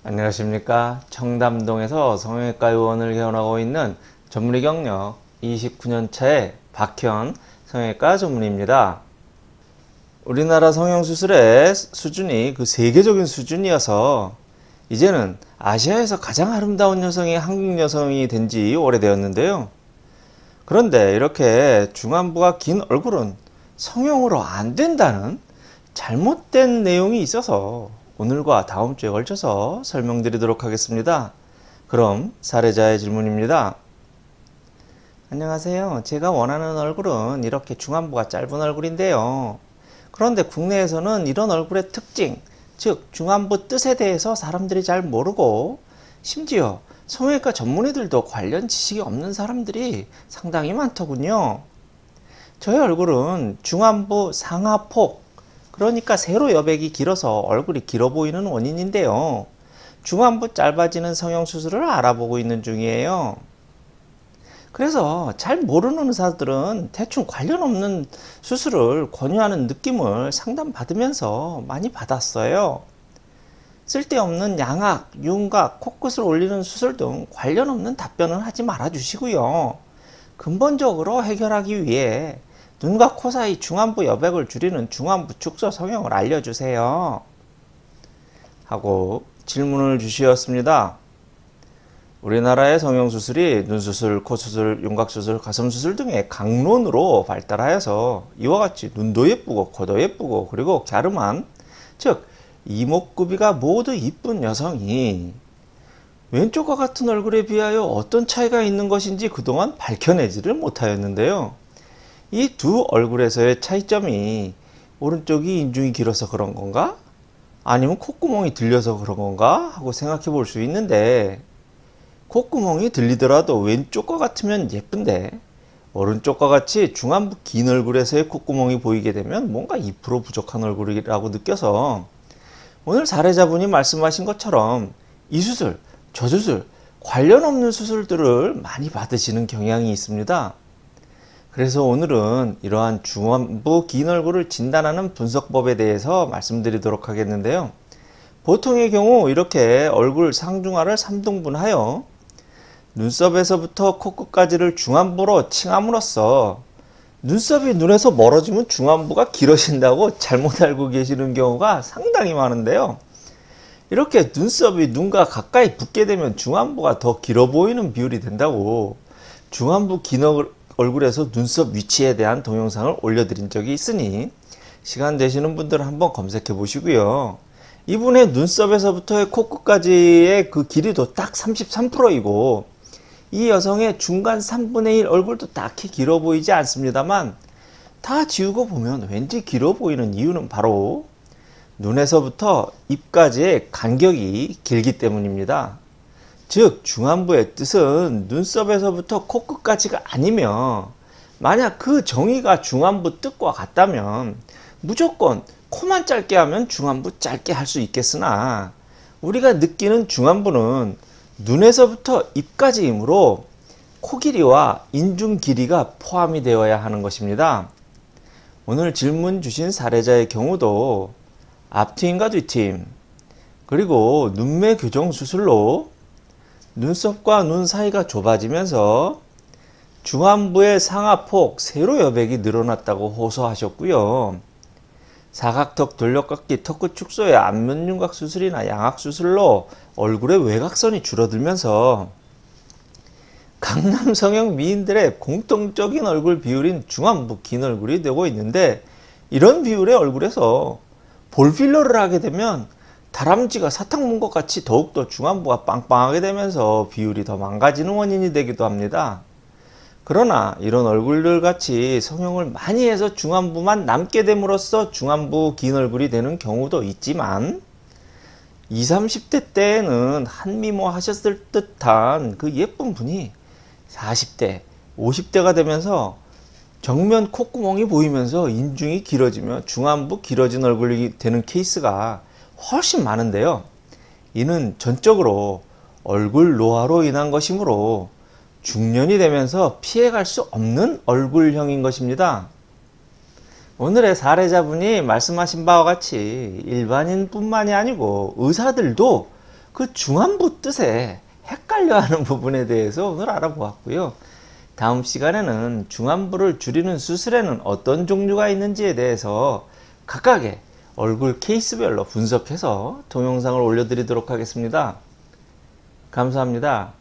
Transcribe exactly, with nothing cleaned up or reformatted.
안녕하십니까. 청담동에서 성형외과 의원을 개원하고 있는 전문의 경력 이십구 년 차의 박현 성형외과 전문의입니다. 우리나라 성형수술의 수준이 그 세계적인 수준이어서 이제는 아시아에서 가장 아름다운 여성이 한국 여성이 된 지 오래되었는데요. 그런데 이렇게 중안부가 긴 얼굴은 성형으로 안 된다는 잘못된 내용이 있어서 오늘과 다음 주에 걸쳐서 설명드리도록 하겠습니다. 그럼 사례자의 질문입니다. 안녕하세요. 제가 원하는 얼굴은 이렇게 중안부가 짧은 얼굴인데요. 그런데 국내에서는 이런 얼굴의 특징, 즉 중안부 뜻에 대해서 사람들이 잘 모르고 심지어 성형외과 전문의들도 관련 지식이 없는 사람들이 상당히 많더군요. 저의 얼굴은 중안부 상하폭, 그러니까 세로 여백이 길어서 얼굴이 길어 보이는 원인인데요. 중안부 짧아지는 성형수술을 알아보고 있는 중이에요. 그래서 잘 모르는 의사들은 대충 관련 없는 수술을 권유하는 느낌을 상담받으면서 많이 받았어요. 쓸데없는 양악, 윤곽, 코끝을 올리는 수술 등 관련 없는 답변은 하지 말아 주시고요. 근본적으로 해결하기 위해 눈과 코 사이 중안부 여백을 줄이는 중안부 축소 성형을 알려주세요. 하고 질문을 주시었습니다. 우리나라의 성형수술이 눈수술, 코수술, 윤곽수술, 가슴수술 등의 강론으로 발달하여서 이와 같이 눈도 예쁘고 코도 예쁘고 그리고 갸름한, 즉 이목구비가 모두 이쁜 여성이 왼쪽과 같은 얼굴에 비하여 어떤 차이가 있는 것인지 그동안 밝혀내지를 못하였는데요. 이 두 얼굴에서의 차이점이 오른쪽이 인중이 길어서 그런 건가? 아니면 콧구멍이 들려서 그런 건가? 하고 생각해 볼 수 있는데, 콧구멍이 들리더라도 왼쪽과 같으면 예쁜데 오른쪽과 같이 중안부 긴 얼굴에서의 콧구멍이 보이게 되면 뭔가 이 퍼센트 부족한 얼굴이라고 느껴서 오늘 사례자분이 말씀하신 것처럼 이 수술, 저 수술, 관련 없는 수술들을 많이 받으시는 경향이 있습니다. 그래서 오늘은 이러한 중안부 긴 얼굴을 진단하는 분석법에 대해서 말씀드리도록 하겠는데요. 보통의 경우 이렇게 얼굴 상중하를 삼 등분하여 눈썹에서부터 코끝까지를 중안부로 칭함으로써 눈썹이 눈에서 멀어지면 중안부가 길어진다고 잘못 알고 계시는 경우가 상당히 많은데요. 이렇게 눈썹이 눈과 가까이 붙게 되면 중안부가 더 길어 보이는 비율이 된다고 중안부 긴 얼굴에서 눈썹 위치에 대한 동영상을 올려드린 적이 있으니 시간 되시는 분들은 한번 검색해 보시고요. 이분의 눈썹에서부터의 코끝까지의 그 길이도 딱 삼십삼 퍼센트이고 이 여성의 중간 삼분의 일 얼굴도 딱히 길어 보이지 않습니다만 다 지우고 보면 왠지 길어 보이는 이유는 바로 눈에서부터 입까지의 간격이 길기 때문입니다. 즉 중안부의 뜻은 눈썹에서부터 코끝까지가 아니면 만약 그 정의가 중안부 뜻과 같다면 무조건 코만 짧게 하면 중안부 짧게 할 수 있겠으나 우리가 느끼는 중안부는 눈에서부터 입까지이므로 코 길이와 인중 길이가 포함이 되어야 하는 것입니다. 오늘 질문 주신 사례자의 경우도 앞트임과 뒤트임 그리고 눈매 교정 수술로 눈썹과 눈 사이가 좁아지면서 중안부의 상하폭 세로 여백이 늘어났다고 호소하셨고요. 사각턱 돌려깎기 턱끝 축소의 안면윤곽 수술이나 양악 수술로 얼굴의 외곽선이 줄어들면서 강남 성형 미인들의 공통적인 얼굴 비율인 중안부 긴 얼굴이 되고 있는데, 이런 비율의 얼굴에서 볼필러를 하게 되면 다람쥐가 사탕 문 것 같이 더욱더 중안부가 빵빵하게 되면서 비율이 더 망가지는 원인이 되기도 합니다. 그러나 이런 얼굴들 같이 성형을 많이 해서 중안부만 남게 됨으로써 중안부 긴 얼굴이 되는 경우도 있지만 이십, 삼십 대 때에는 한미모 하셨을 듯한 그 예쁜 분이 사십 대, 오십 대가 되면서 정면 콧구멍이 보이면서 인중이 길어지며 중안부 길어진 얼굴이 되는 케이스가 훨씬 많은데요. 이는 전적으로 얼굴 노화로 인한 것이므로 중년이 되면서 피해갈 수 없는 얼굴형인 것입니다. 오늘의 사례자분이 말씀하신 바와 같이 일반인뿐만이 아니고 의사들도 그 중안부 뜻에 헷갈려하는 부분에 대해서 오늘 알아보았고요. 다음 시간에는 중안부를 줄이는 수술에는 어떤 종류가 있는지에 대해서 각각의 얼굴 케이스별로 분석해서 동영상을 올려드리도록 하겠습니다. 감사합니다.